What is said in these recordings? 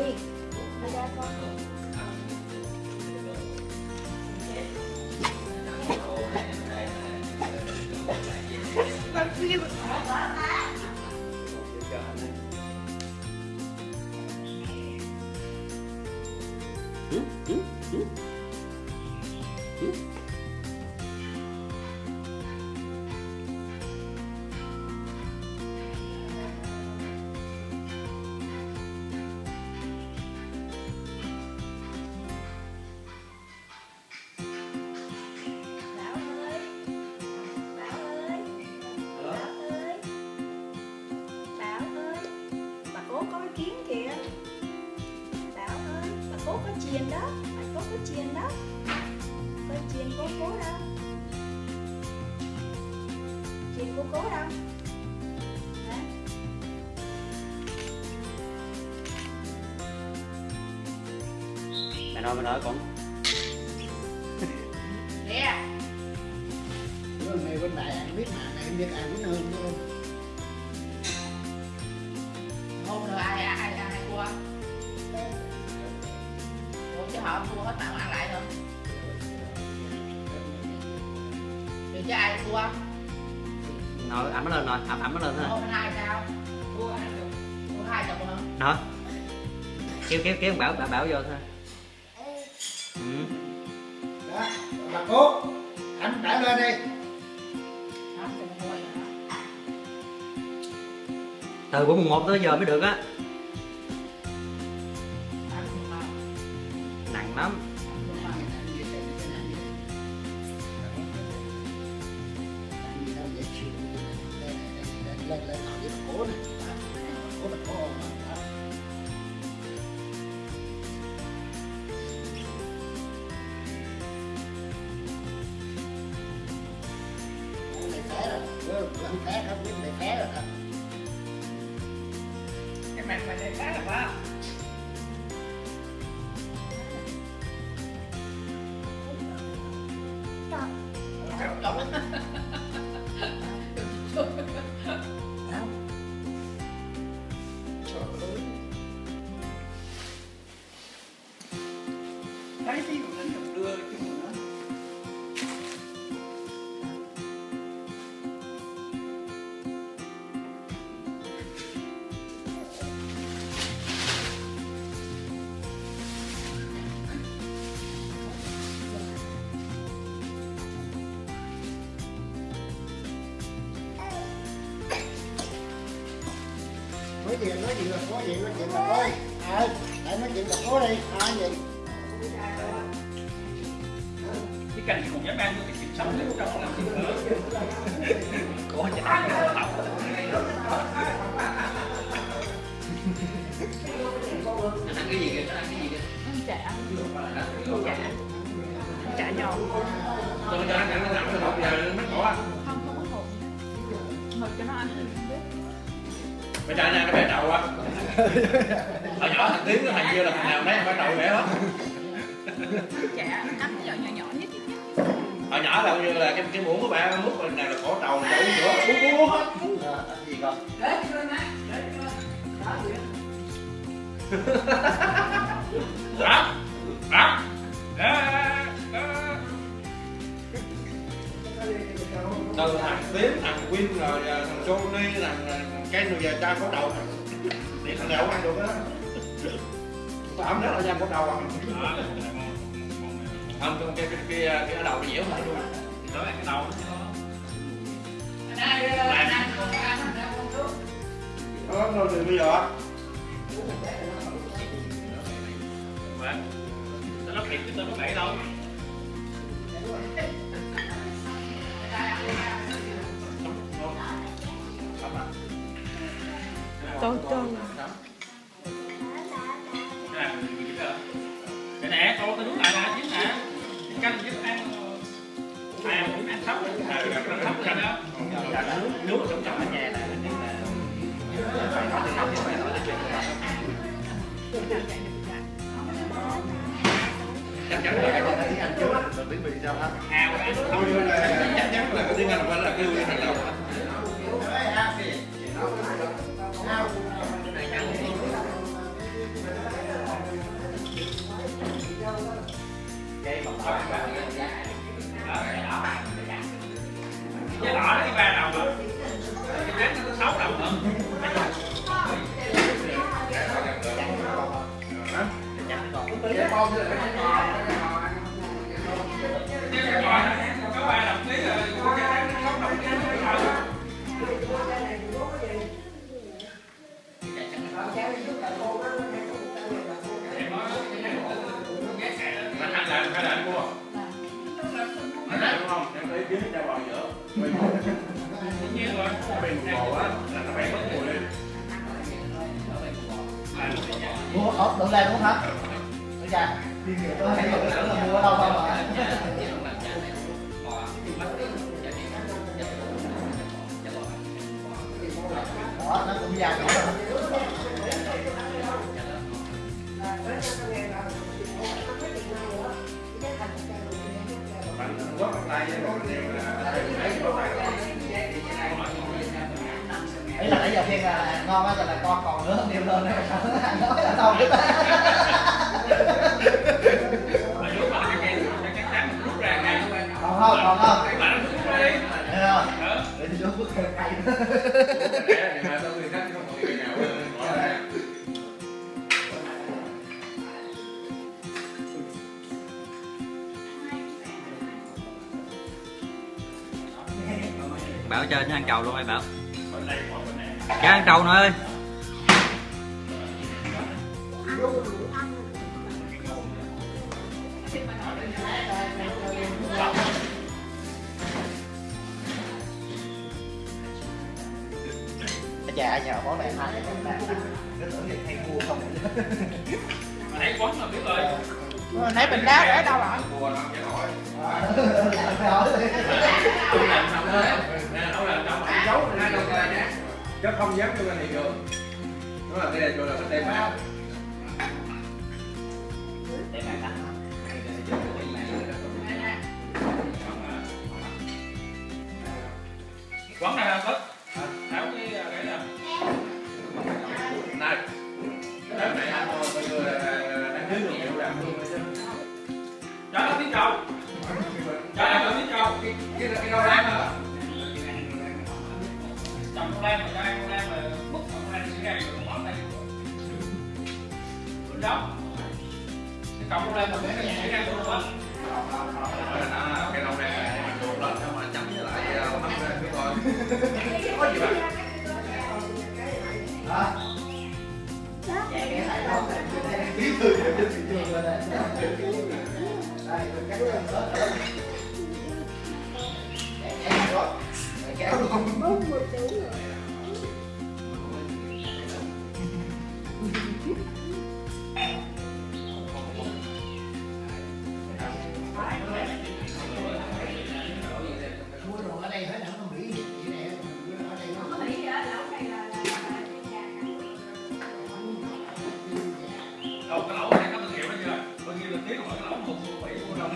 đi ra con. Có kiến kìa. Bảo ơi, bà Cố có chiên đó, bà Cố có chiên đó. Coi chiên Cố đâu? Chiên Cố đâu? Hả? Mẹ nói con. Nè. Mày bên đại ăn biết mà, mày biết ăn biết hơn đúng không? Hôm rồi ai cua? Ủa chứ họ cua hết nào ăn lại thôi. Rồi chứ ai cua? Rồi ẩm nó lên rồi, ẩm nó lên thôi. Hôm hai sao? Cua hai chục hả? Đó. Kéo bảo vô thôi. Đó, bà Cố, anh đẩy lên đi. Từ buổi mùng 1 tới giờ mới được á. Nặng lắm. Lên nào với bà Cố này. Bà Cố té rồi, anh té không biết mày té rồi hả? Cái mặt mày đây khá là quá. Thấy tí của nó đưa cái của nó. Nói chuyện là có gì, nói chuyện là có. Lại nói chuyện là có đi, gì? Cái cành còn dám ăn cái thịt sống đấy trong làm thịt nữa. Có chả nó học. Nó ăn cái gì kìa, nó ăn cái gì kìa? Chả. Chả giò. Tôi cho nó ăn cái nặng rồi giờ nó khổ à? Không có hồn. Mực cho nó ăn thì không biết. Mày chạy nè, nó bẻ trầu á. Hồi nhỏ thằng Tiến nó thằng kia là thằng nào nấy bẻ trầu bẻ hết. Chả cắn cái giò nhỏ nhất. Hồi nhỏ là như là cái muỗng của ba múc rồi này là cổ trầu chậu sữa bú hết. Gì con? Để cho lên má. Đó. Đó. Từ thằng Tiến, thằng Quyên rồi thằng Johnny, thằng Ken rồi giờ cha có đầu để thằng nào cũng ăn được đó. Có ấm rất là da có đầu à. Không, cái ở đầu nó dẻo lại luôn. Đó là cái đầu nó rồi từ bây giờ nó thiệt chứ tôi có bể đâu. Trơn. Cái nè, tôi nuốt lại nè, chín nè. Canh giúp ăn. Cũng ăn sóc. Ăn sóc rồi đó. Nuốt ở trong ở nhà nè. Chắc chắn là cái tiếng Anh trước rồi tiếng Việt sao hả? Chắc chắn là cái tiếng Anh là kêu như thằng đầu. Cái đỏ nó cái 3 đồng rồi. Cái trắng nó có 6 đồng nữa. Cái bông với lại Cái bò nó có 3 đồng ký rồi, cái trắng nó 6 đồng ký. Hay là anh mua? Anh làm đúng không? Em thấy kiếm cho bò giữa. Dĩ nhiên rồi. Bền bò á là nó bay mất mùi đi. Mua ốc đựng lên đúng không hả? Bây giờ đi nhiều tôi hay tưởng là mua ở đâu không ạ? Đó, nó cũng già nữa. Bạn quất bằng tay với còn nhiều là thấy có tay. Ý là nãy giờ khen là ngon á, là con còn nữa nhiều lên đấy. Nói là đâu chứ ta. Còn không, còn không. Thấy không? Để thì xuống bước cây. Bảo cho nó ăn trầu luôn ơi Bảo. Cho ăn trầu nữa ơi. Chà nhờ món này hai cái tưởng gì hay mua không. Mà nãy quấn là biết rồi. Nãy mình đá ở đâu rồi? Mua nó không hỏi. Đâu là trong Anh giấu hai đồng ra nhé. Chứ không dám cho lên thị trường. Nó là đây là chỗ là cái tem mát. quấn này không tháo cái nè. Này. Cái này anh thôi, bây giờ đang dưới được nhiều làm luôn rồi chứ. Cho nó tiếng trầu. Cho nó tiếng trầu. Cái rau lan hả? Trồng con lan mà cho ăn con lan mà bút con lan sẽ ra được một món đây. Đó. Cái cọng con lan mà để cái ra được một Cái rau lan này mình luộc lên xong rồi chấm với lại hấp lên nữa thôi. Có gì đâu. Hả? Cái này đâu này, tí thư trên thị trường rồi này. Đây, mình cắt lên nữa. Kéo luôn. Kéo luôn. Mua đồ ở đây phải đỡ có Mỹ gì nè. Ở đây nó Mỹ ở đâu đây là đâu cái lẩu này có thương hiệu đó chưa? Bao nhiêu lần tiếng mà cái lẩu một bảy của đồng.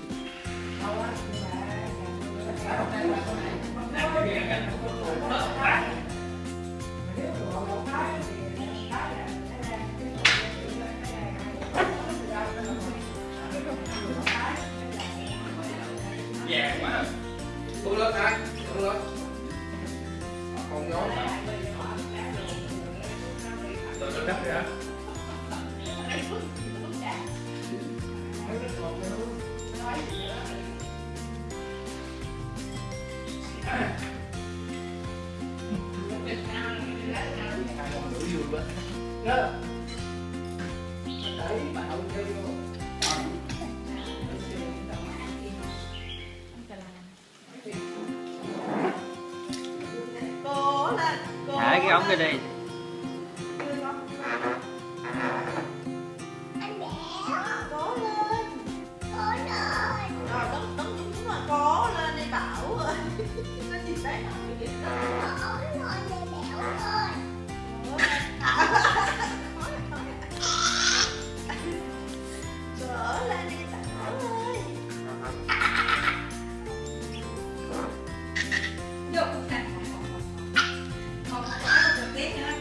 Vàng quá. Bước lên ai? Bước lên. Không nhón. Tự nó đắp ra. Thả cái ống cái đi. Vô. Không có tiếng nữa.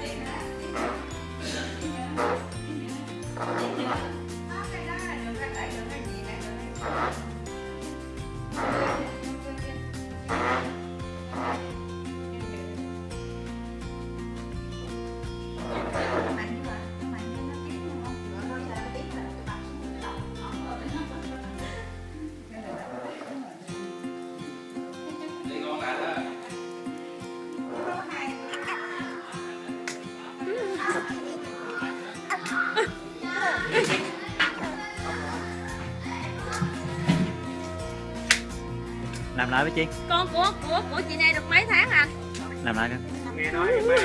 Làm lại với chị. Con của chị này được mấy tháng anh? Làm lại coi. Nghe nói ba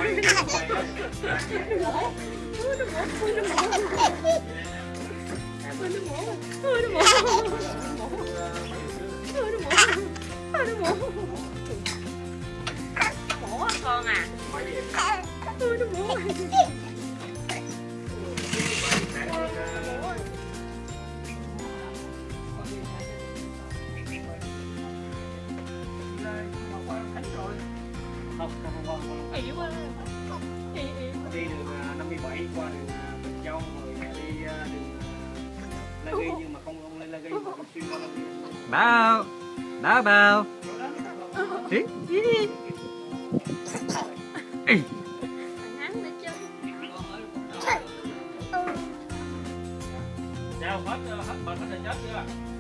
Mổ con à. Nó mổ. Ỉ quá. đi đường 57 qua đường Bình Châu rồi đi đường La Ghi nhưng mà không lên La Ghi mà không xuyên qua La Ghi. Bao. Bao bao. Ý. Ngắn nữa chứ. Sao hết hết hết chết chưa?